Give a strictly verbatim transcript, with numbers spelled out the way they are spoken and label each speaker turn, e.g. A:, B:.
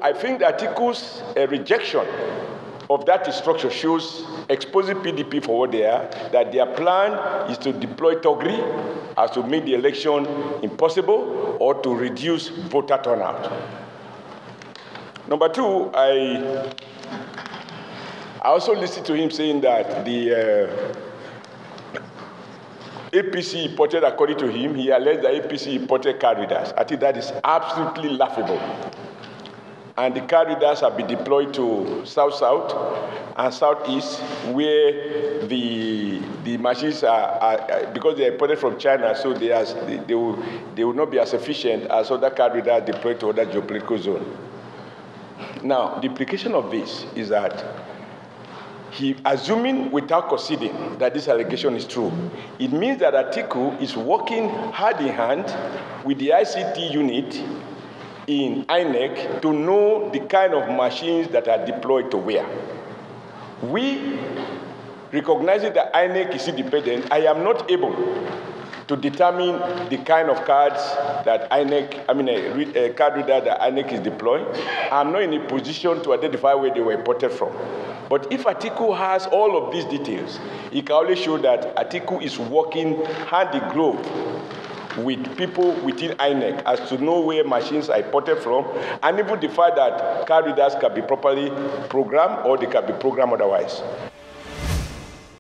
A: I think the Atiku's uh, rejection of that structure shows, exposing P D P for what they are, that their plan is to deploy Togri as to make the election impossible or to reduce voter turnout. Number two, I, I also listened to him saying that the uh, A P C imported, according to him, he alleged that A P C imported car readers. I think that is absolutely laughable. And the car readers have been deployed to South-South and Southeast, where the the machines are, are because they are imported from China, so they, are, they, they, will, they will not be as efficient as other car readers deployed to other geopolitical zones. Now, the implication of this is that he, assuming without conceding that this allegation is true, it means that Atiku is working hand in hand with the I C T unit in I N E C to know the kind of machines that are deployed to where. We, recognizing that I N E C is independent, I am not able to determine the kind of cards that I N E C, I mean a, a card reader that I N E C is deploying. I'm not in a position to identify where they were imported from. But if Atiku has all of these details, it can only show that Atiku is working hand in glove with people within I N E C as to know where machines are imported from, and even the fact that card readers can be properly programmed or they can be programmed otherwise.